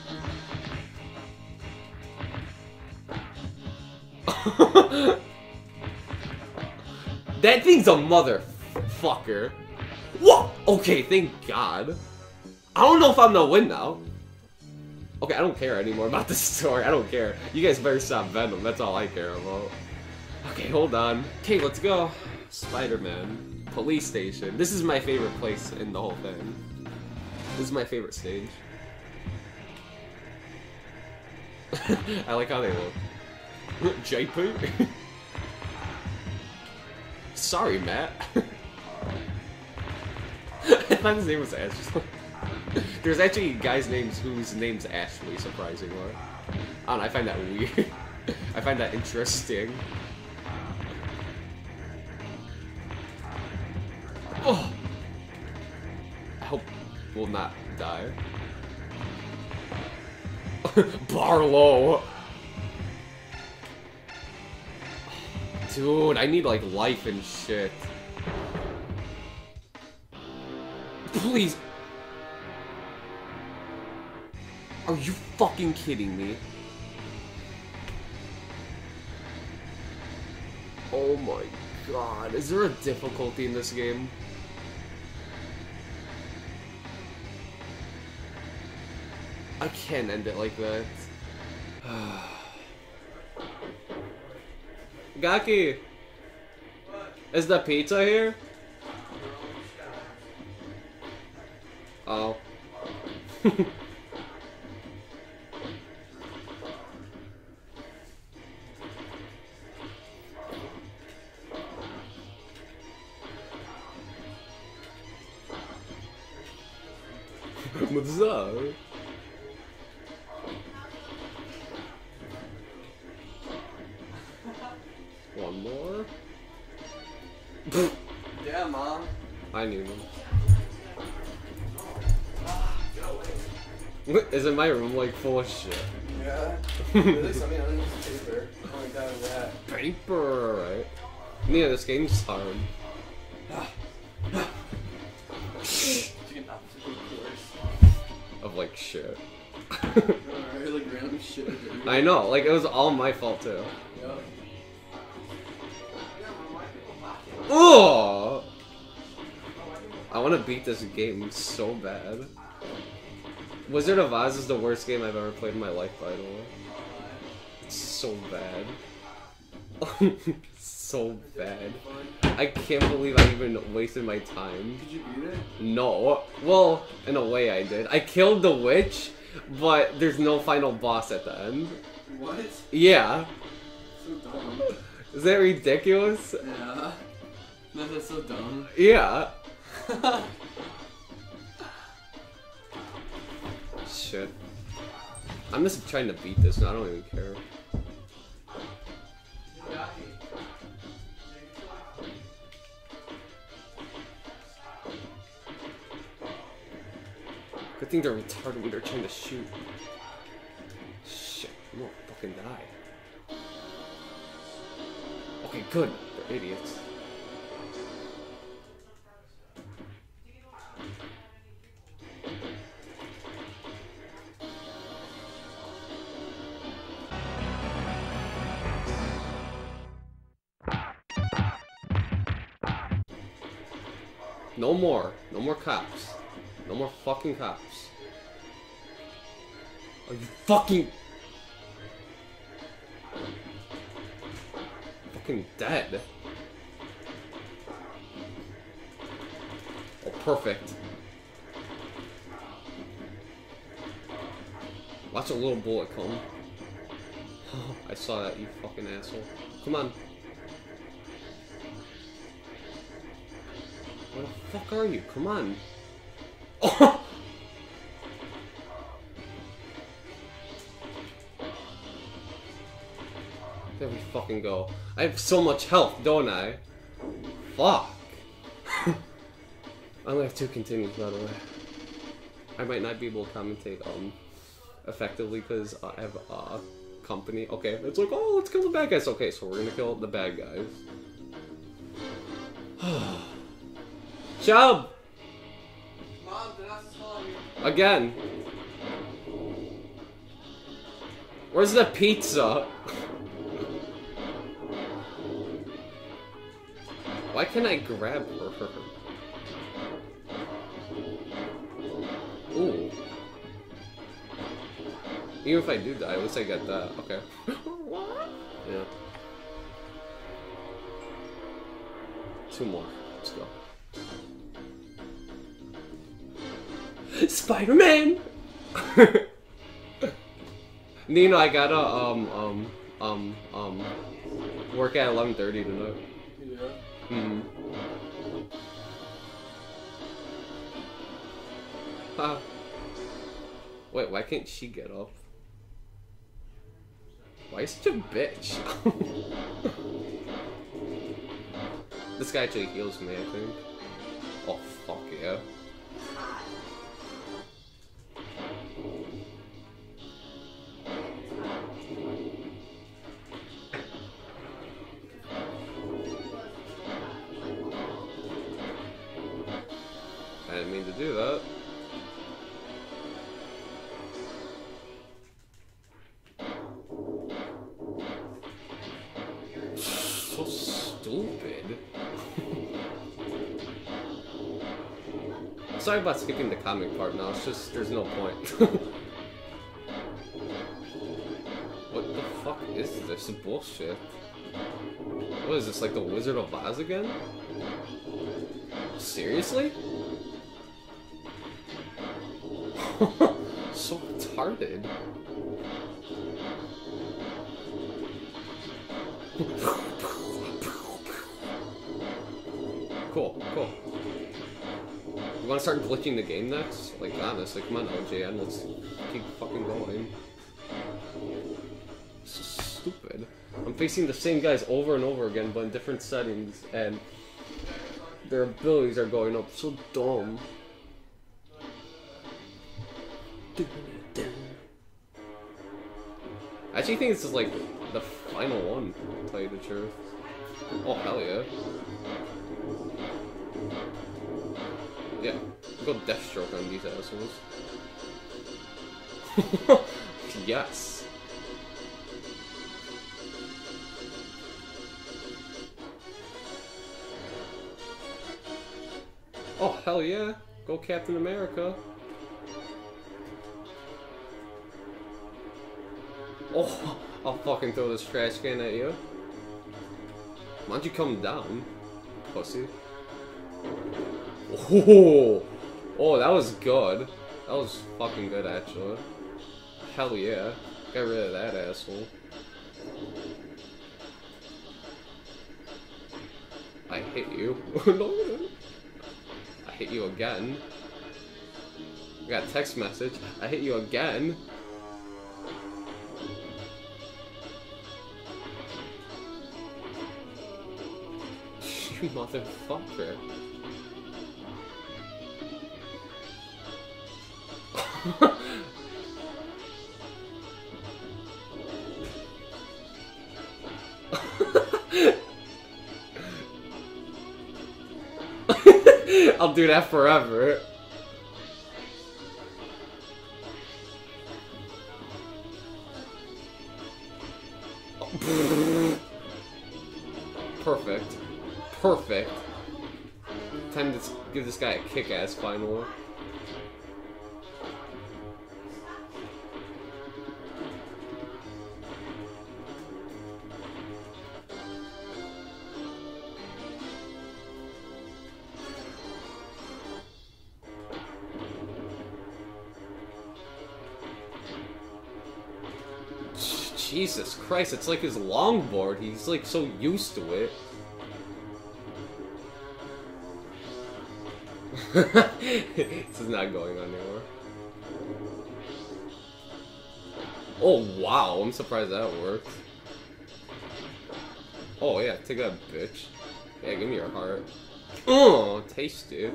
That thing's a motherfucker. What? Okay, thank God. I don't know if I'm gonna win now. Okay, I don't care anymore about the story. I don't care. You guys better stop Venom. That's all I care about. Okay, hold on. Okay, let's go. Spider-Man. Police station. This is my favorite place in the whole thing. This is my favorite stage. I like how they look. JP? Sorry, Matt. I thought his name was Ashley. There's actually guys' names whose name's Ashley, surprisingly. I don't know, I find that weird. I find that interesting. Oh! I hope we'll not die. Barlow! Dude, I need like life and shit. Please! Are you fucking kidding me? Oh my god, is there a difficulty in this game? I can't end it like that. Gaki! Is the pizza here? Oh. What's up? One more? Yeah, Mom. I knew them. Isn't my room like full of shit? Yeah. Really? Something on this paper. Oh my god, that. Paper, right? Yeah, this game's hard. Of like shit. Like random shit. I know, like it was all my fault too. Yep. Oh! I want to beat this game so bad. Wizard of Oz is the worst game I've ever played in my life, by the way. It's so bad. So bad. I can't believe I even wasted my time. Did you beat it? No. Well, in a way I did. I killed the witch, but there's no final boss at the end. What? Yeah. So dumb. Is that ridiculous? Yeah. That's so dumb. Yeah. Shit. I'm just trying to beat this and I don't even care. Good thing they're retarded when they're trying to shoot. Shit, I'm gonna fucking die. Okay, good. They're idiots. No more. No more cops. No more fucking cops. Are you fucking... fucking dead? Oh, perfect. Watch a little bullet come. I saw that, you fucking asshole. Come on. Where the fuck are you? Come on. Oh! There we fucking go. I have so much health, don't I? Fuck. I only have 2 continues, by the way. I might not be able to commentate effectively because I have company. Okay, it's like, oh, let's kill the bad guys. Okay, so we're gonna kill the bad guys. Chubb! Mom, they're not calling you. Again. Where's the pizza? Why can't I grab her? Ooh. Even if I do die, at least I get that. Okay. What? Yeah. 2 more. Let's go. Spider-Man! Nino, I gotta, work at 11:30 tonight. Yeah. Mm-hmm. Wait, why can't she get up? Why is such a bitch? This guy actually heals me, I think. Oh, fuck yeah. I didn't mean to do that. So stupid. Sorry about skipping the comic part now, it's just, there's no point. What the fuck is this bullshit? What is this, like the Wizard of Oz again? Seriously? So retarded. Cool, cool. You wanna start glitching the game next? Like, honestly, come on, OJN, let's keep fucking going. So stupid. I'm facing the same guys over and over again, but in different settings, and their abilities are going up. So dumb. I actually think this is like the final one, to tell you the truth. Oh, hell yeah. Yeah, go Deathstroke on these assholes. Yes. Oh, hell yeah. Go Captain America. Oh, I'll fucking throw this trash can at you. Why don't you come down, pussy? Oh, oh, that was good. That was fucking good, actually. Hell yeah. Got rid of that asshole. I hit you. No. I hit you again. I got a text message. I hit you again. You motherfucker. I'll do that forever. Perfect. Perfect. Time to give this guy a kick-ass final. Jesus Christ, it's like his longboard. He's like so used to it. This is not going on anymore. Oh wow, I'm surprised that worked. Oh yeah, take that, bitch. Yeah, give me your heart. Oh, taste it.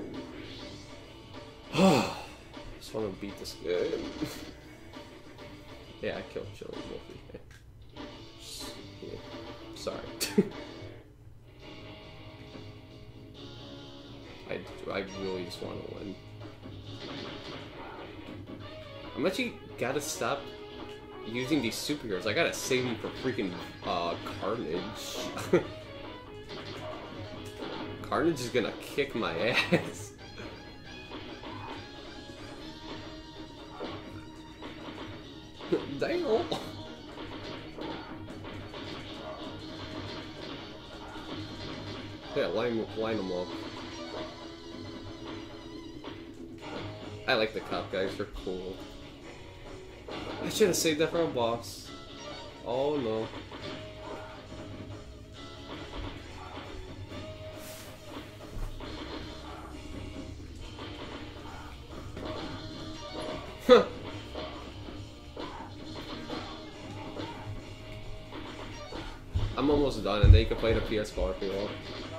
Just want to beat this guy. Yeah, I killed Joey Wolfie. Yeah. Sorry. I really just want to win. I'm actually gotta stop using these superheroes. I gotta save them for freaking Carnage. Carnage is gonna kick my ass. Damn. Yeah, line them up. I like the cop guys, they're cool. I should have saved that for a boss. Oh no. I'm almost done, and then you can play the PS4 if you want.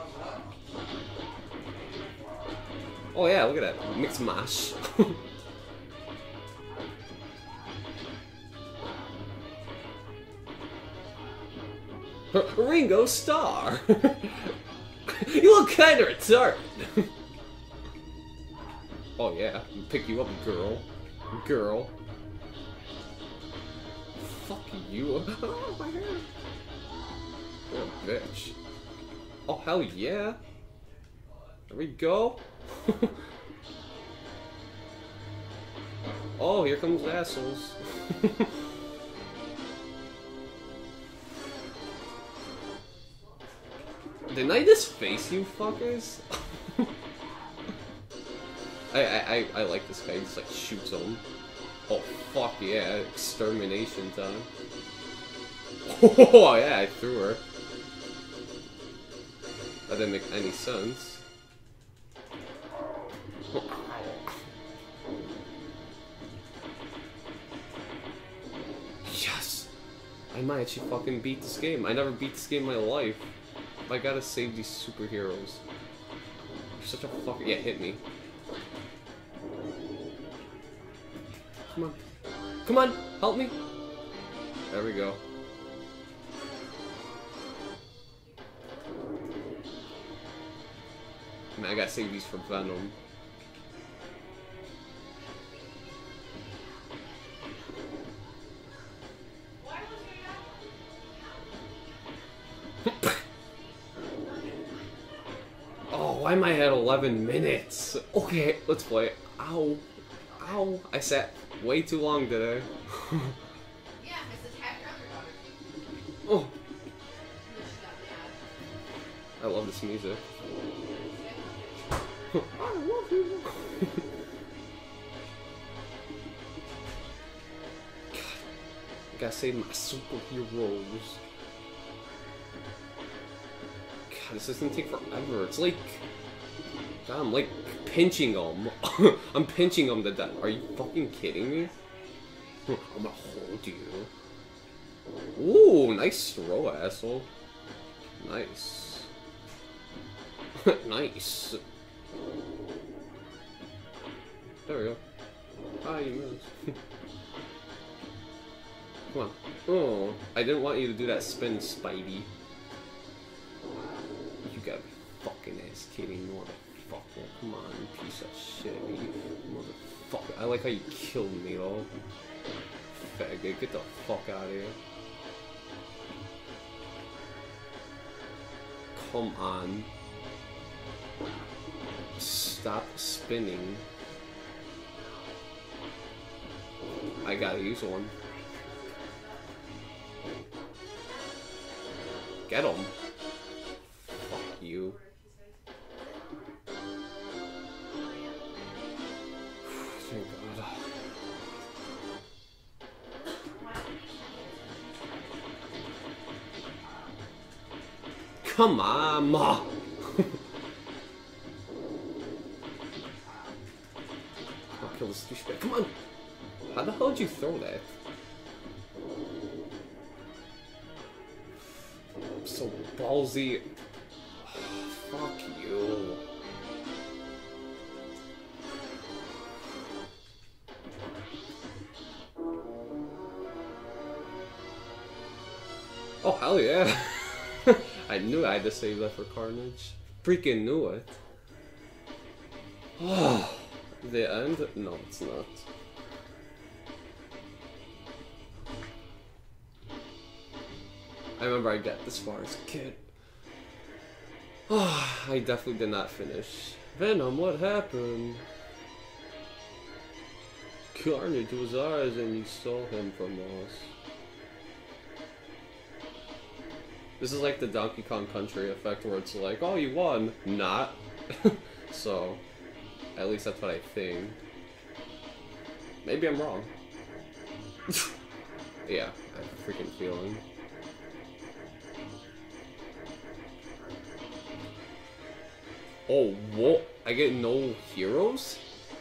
Oh yeah, look at that. Mixed mash. Ringo Starr! You look kinda retarded! Oh yeah, I'll pick you up, girl. Girl. Fuck you. Oh my god. You're a bitch. Oh hell yeah. There we go. Oh, here comes the assholes. Didn't I just face you fuckers? I like this guy, he just like shoots them. Oh fuck yeah, extermination time. Oh yeah, I threw her. That didn't make any sense. Yes! I might actually fucking beat this game. I never beat this game in my life. I gotta save these superheroes. You're such a fucker. Yeah, hit me. Come on. Come on! Help me! There we go. Man, I gotta save these for Venom. Oh, why am I at 11 minutes? Okay, let's play. Ow. Ow. I sat way too long today. Yeah, Mrs. Happy Underdog. Oh. I love this music. I love you. God, I gotta save my superheroes. God, this is gonna take forever. It's like, God, I'm like pinching them. I'm pinching them to death. Are you fucking kidding me? I'm gonna hold you. Ooh, nice throw, asshole. Nice. Nice. There we go. Ah, you missed. Come on. Oh, I didn't want you to do that spin, Spidey. You gotta be fucking ass kidding, motherfucker. Come on, you piece of shit. You motherfucker. I like how you killed me, though. Faggot, get the fuck out of here. Come on. Stop spinning. I gotta use one. Get him. Fuck you. Thank God. Come on, Ma. I'll kill this douchebag. Come on. How the hell did you throw that? I'm so ballsy. Fuck you. Oh, hell yeah. I knew I had to save that for Carnage. Freaking knew it. Oh, the end? No, it's not. I remember I got this far as a kid. Oh, I definitely did not finish. Venom, what happened? Carnage was ours and you stole him from us. This is like the Donkey Kong Country effect where it's like, oh, you won. Not. So, at least that's what I think. Maybe I'm wrong. Yeah, I have a freaking feeling. Oh, what? I get no heroes?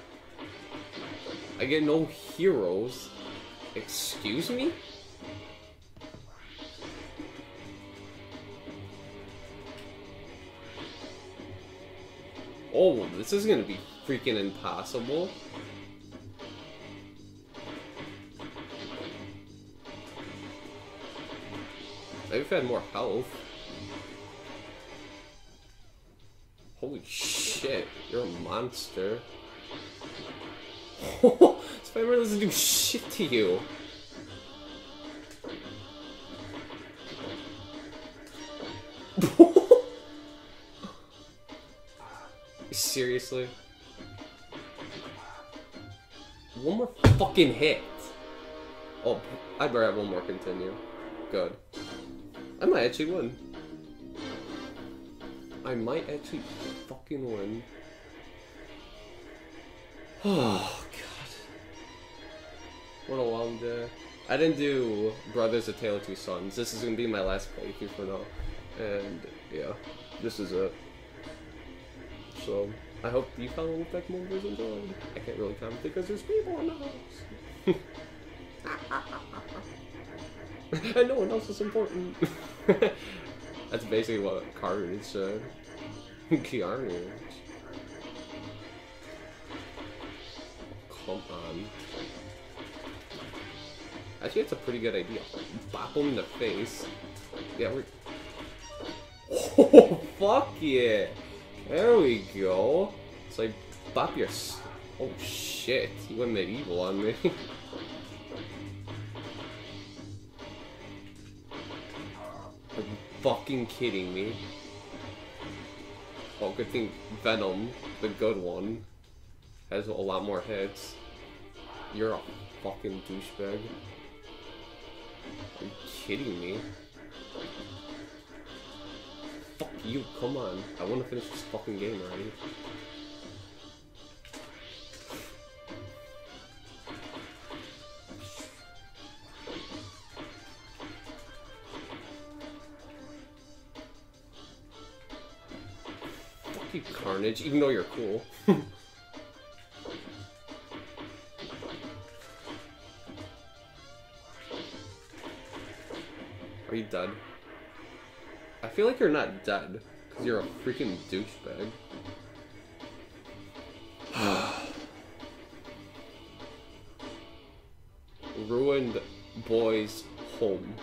I get no heroes? Excuse me? Oh, this is gonna be freaking impossible. Maybe if I had more health. Holy shit, you're a monster. Spider-Man doesn't do shit to you. Seriously? One more fucking hit. Oh, I better have one more continue. Good. I might actually win. I might actually fucking win. Oh, God. What a long day. I didn't do Brothers: A Tale of Two Sons. This is gonna be my last playthrough for now. And, yeah, this is it. So, I hope you found Wolfpack Movers enjoyed. I can't really comment because there's people in the house. And no one else is important. That's basically what Carnage said. Carnage. Come on. Actually, it's a pretty good idea. Bop him in the face. Yeah, we're... Oh, fuck yeah! There we go. It's like, bop your... Oh shit, you went medieval on me. Are you fucking kidding me? Oh, good thing Venom, the good one, has a lot more hits. You're a fucking douchebag. Are you kidding me? Fuck you, come on. I want to finish this fucking game already. Fuck you, Carnage, even though you're cool. Are you dead? I feel like you're not dead, because you're a freaking douchebag. Ruined boy's home.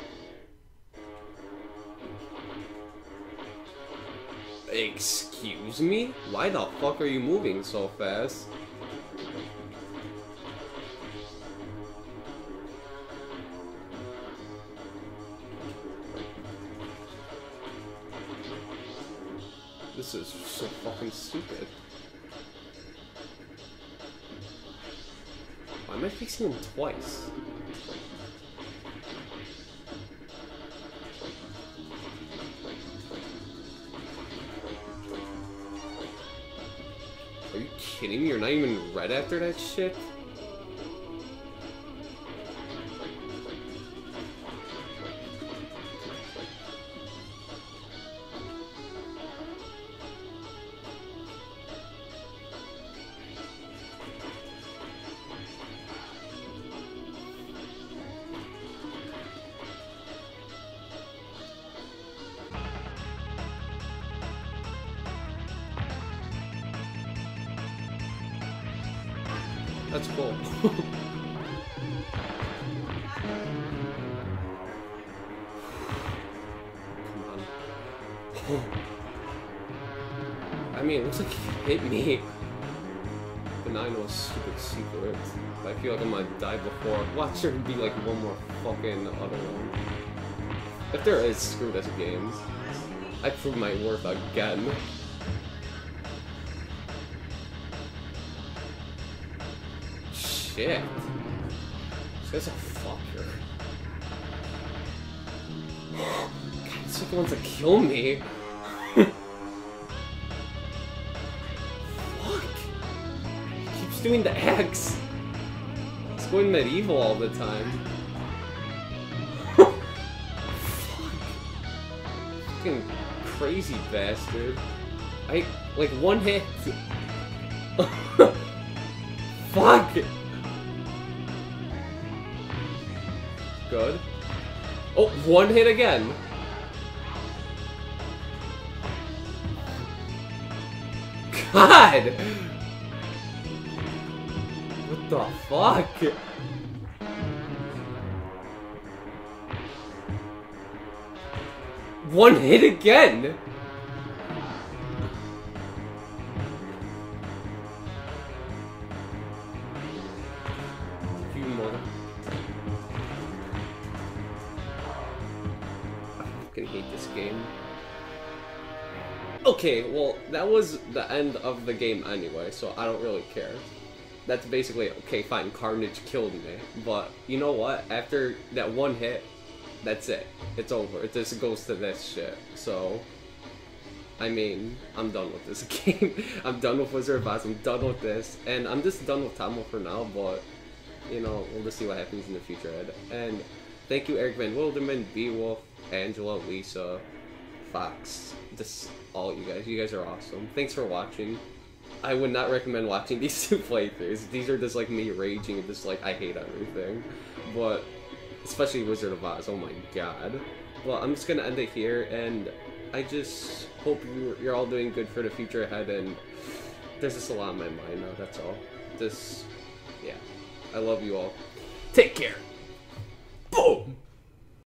Excuse me? Why the fuck are you moving so fast? This is so fucking stupid. Why am I fixing him twice? Are you kidding me? You're not even red after that shit? That's cool. Come on. I mean, it looks like he hit me. But now I know a stupid secret. I feel like I'm gonna die before. Watch there be like one more fucking other one. If there is, screw this games. I proved my worth again. Shit. This guy's a fucker. God, this guy wants to kill me. Fuck. He keeps doing the X. going medieval all the time. Fucking crazy bastard. Like, one hit. Fuck! Good. Oh, one hit again. God! What the fuck? One hit again! Few more. I fucking hate this game. Okay, well, that was the end of the game anyway, so I don't really care. That's basically, okay, fine, Carnage killed me, but you know what? After that one hit, that's it. It's over. It just goes to this shit. So, I mean, I'm done with this game. I'm done with Wizard of Oz. I'm done with this. And I'm just done with Tamil for now, but, you know, we'll just see what happens in the future, Ed. And thank you, Eric Van Wilderman, Beowulf, Angela, Lisa, Fox, just all you guys. You guys are awesome. Thanks for watching. I would not recommend watching these two playthroughs. These are just like me raging and just like, I hate everything. But, especially Wizard of Oz, oh my god. Well, I'm just gonna end it here, and I just hope you're all doing good for the future ahead, and there's just a lot on my mind now, that's all. Just, yeah. I love you all. Take care. Boom!